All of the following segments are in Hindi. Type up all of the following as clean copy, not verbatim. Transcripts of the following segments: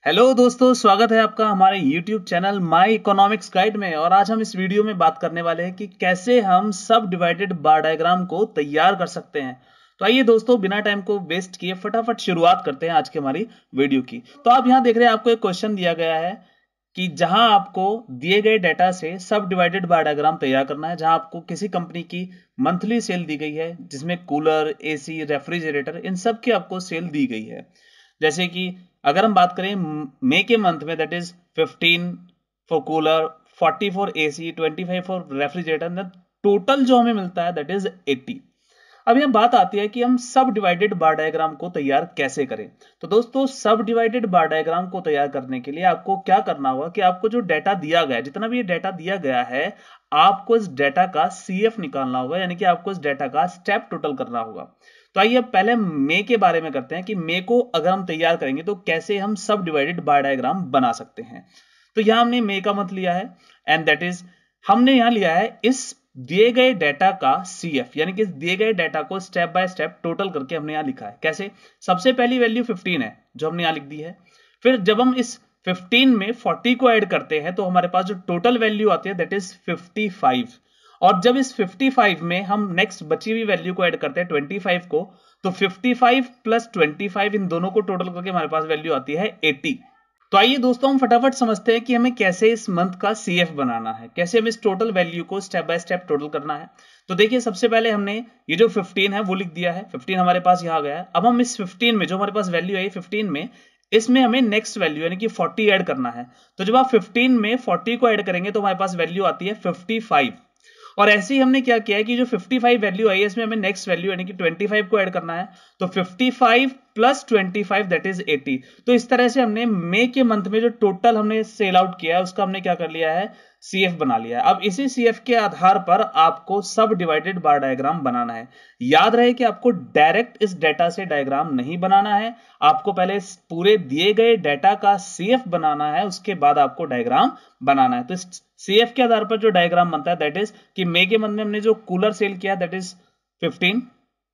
हेलो दोस्तों, स्वागत है आपका हमारे YouTube channel my economics guide में। और आज हम इस वीडियो में बात करने वाले हैं कि कैसे हम सब डिवाइडेड बार डायग्राम को तैयार कर सकते हैं। तो आइए दोस्तों, बिना टाइम को वेस्ट किए फटाफट शुरुआत करते हैं आज की हमारी वीडियो की। तो आप यहाँ देख रहे हैं, आपको एक क्वेश्चन दिया गया है कि जहां आपको दिए गए डेटा से सब डिवाइडेड बार डायग्राम तैयार करना है, जहां आपको किसी कंपनी की मंथली सेल दी गई है जिसमें कूलर, एसी, रेफ्रिजरेटर, इन सब की आपको सेल दी गई है। जैसे कि अगर हम बात करें मई के मंथ में, that is 15 for cooler, 40 for AC, 25 for refrigerator, total जो हमें मिलता है दैट इज 80। अब यह बात आती है कि हम सब डिवाइडेड बार डायग्राम को तैयार कैसे करें। तो दोस्तों, सब डिवाइडेड बार डायग्राम को तैयार करने के लिए आपको क्या करना होगा कि आपको जो डाटा दिया गया है, जितना भी ये डाटा दिया गया है, आपको इस डाटा का सीएफ निकालना होगा, यानी कि आपको इस डाटा का स्टेप टोटल करना होगा। तो आइए अब पहले मई के बारे में करते हैं कि मई को अगर हम तैयार करेंगे तो कैसे हम सब डिवाइडेड बार डायग्राम बना सकते हैं। तो यहां हमने मई का मंथ लिया है एंड दैट इज हमने यहां लिया है इस दिए गए डाटा का सीएफ, यानी कि दिए गए डाटा को स्टेप बाय स्टेप टोटल करके हमने यहां लिखा है। कैसे? सबसे पहली वैल्यू 15 है जो हमने यहां लिख दी है। फिर जब हम इस 15 में 40 को ऐड करते हैं तो हमारे पास जो टोटल वैल्यू आती है दैट इज 55। और जब इस 55 में हम नेक्स्ट बची हुई वैल्यू को ऐड करते हैं 25 को, तो 55 प्लस 25 इन दोनों को टोटल करके हमारे पास वैल्यू आती है 80। तो आइए दोस्तों, हम फटाफट समझते हैं कि हमें कैसे इस मंथ का सीएफ बनाना है, कैसे हमें इस टोटल वैल्यू को स्टेप बाय स्टेप टोटल करना है। तो देखिए, सबसे पहले हमने ये जो 15 है वो लिख दिया है, 15 हमारे पास यहाँ गया है। अब हम इस 15 में जो हमारे पास वैल्यू है 15 में, इसमें हमें नेक्स्ट वैल्यू यानी कि 40 ऐड करना है। तो जब आप 15 में 40 को ऐड करेंगे तो हमारे पास वैल्यू आती है 55। और ऐसे ही हमने क्या किया है कि जो 55 वैल्यू आई है इसमें हमें नेक्स्ट वैल्यू यानी कि 25 को ऐड करना है। तो 55 प्लस 25 दैट इज 80। तो इस तरह से हमने मई के मंथ में जो टोटल हमने सेल आउट किया है उसका हमने क्या कर लिया है, सीएफ बना लिया है। अब इसी सीएफ के आधार पर आपको सब डिवाइडेड बार डायग्राम बनाना है। याद रहे कि आपको डायरेक्ट इस डेटा से डायग्राम नहीं बनाना है, आपको पहले इस पूरे दिए गए डेटा का सीएफ बनाना है, उसके बाद आपको डायग्राम बनाना है। तो इस सीएफ के आधार पर जो डायग्राम बनता है दैट इज कि मई के मंथ में हमने जो कूलर सेल किया दैट इज 15,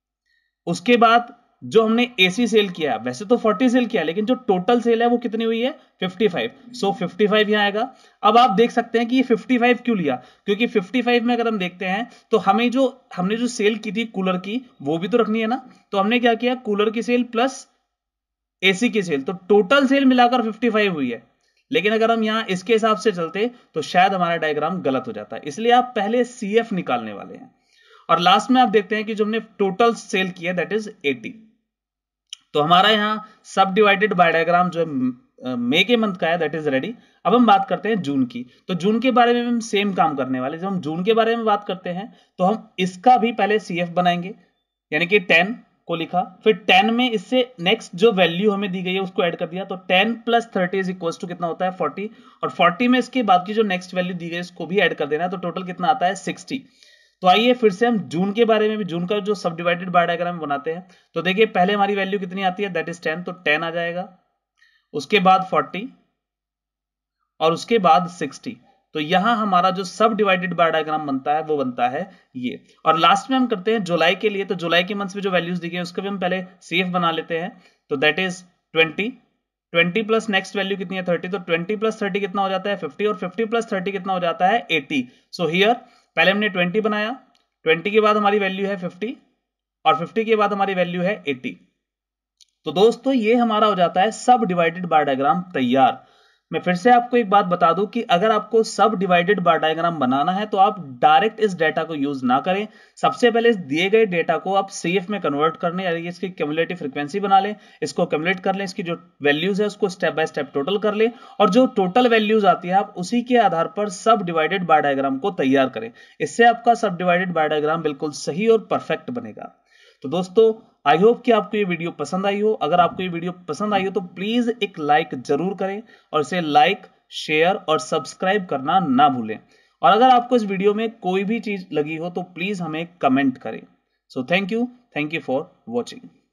उसके बाद जो हमने एसी सेल किया, वैसे तो 40 सेल किया लेकिन जो टोटल सेल है वो कितनी हुई है 55। सो 55 यहां आएगा। अब आप देख सकते हैं कि ये 55 क्यों लिया, क्योंकि 55 में अगर हम देखते हैं तो हमने जो सेल की थी कूलर की वो भी तो रखनी है ना। तो हमने क्या किया, कूलर की सेल प्लस एसी की सेल, तो टोटल सेल मिलाकर 55 हुई है। लेकिन अगर हम यहां इसके हिसाब से चलते तो शायद हमारा डायग्राम गलत हो जाता है, इसलिए आप पहले सीएफ निकालने वाले हैं। और लास्ट में आप देखते हैं कि जो हमने टोटल सेल किया दैट इज 80। तो हमारा यहां सब डिवाइडेड बाय डायग्राम जो है मई के मंथ का है दैट इज रेडी। अब हम बात करते हैं जून की। तो जून के बारे में हम सेम काम करने वाले। जब हम जून के बारे में बात करते हैं तो हम इसका भी पहले सीएफ बनाएंगे, यानी कि 10 को लिखा, फिर 10 में इससे नेक्स्ट जो वैल्यू हमें दी गई है उसको ऐड कर दिया। तो 10 प्लस 30 इज इक्वल टू कितना होता है 40। और 40 में इसके बाद की जो नेक्स्ट वैल्यू दी गई है उसको भी ऐड कर देना है, तो टोटल कितना आता है 60। तो आइए फिर से हम जून के बारे में भी, जून का जो सब डिवाइडेड बार डायग्राम बनाते हैं। तो देखिए, पहले हमारी वैल्यू कितनी आती है दैट इज 10, तो 10 आ जाएगा, उसके बाद 40 और उसके बाद 60। तो यहां हमारा जो सब डिवाइडेड बार डायग्राम बनता है वो बनता है ये। और लास्ट में हम करते हैं जुलाई के लिए। तो जुलाई के मंथ में जो वैल्यूज दी गई उसका भी हम पहले सीएफ बना लेते हैं। तो that is 20 plus next value कितनी है 30। तो 20 प्लस 30 कितना हो जाता है 50, और 50 प्लस 30 कितना हो जाता है 80। सो हियर पहले हमने 20 बनाया, 20 के बाद हमारी वैल्यू है 50 और 50 के बाद हमारी वैल्यू है 80। तो दोस्तों, ये हमारा हो जाता है सब डिवाइडेड बार डायग्राम तैयार। मैं फिर से आपको एक बात बता दूं कि अगर आपको सब डिवाइडेड बार डायग्राम बनाना है तो आप डायरेक्ट इस डेटा को यूज ना करें। सबसे पहले इस दिए गए डेटा को आप सीएफ में कन्वर्ट करने, यानी इसकी क्यूमुलेटिव फ्रीक्वेंसी बना लें, इसको क्यूमुलेट कर लें, इसकी जो वैल्यूज है उसको स्टेप बाय स्टेप टोटल कर लें, और जो टोटल वैल्यूज आती है आप उसी के आधार पर सब डिवाइडेड बार डायग्राम को तैयार करें। इससे आपका सब डिवाइडेड बार डायग्राम बिल्कुल सही और परफेक्ट बनेगा। तो दोस्तों, आई होप कि आपको ये वीडियो पसंद आई हो। अगर आपको ये वीडियो पसंद आई हो तो प्लीज एक लाइक जरूर करें, और इसे लाइक, शेयर और सब्सक्राइब करना ना भूलें। और अगर आपको इस वीडियो में कोई भी चीज लगी हो तो प्लीज हमें कमेंट करें। So thank you for watching.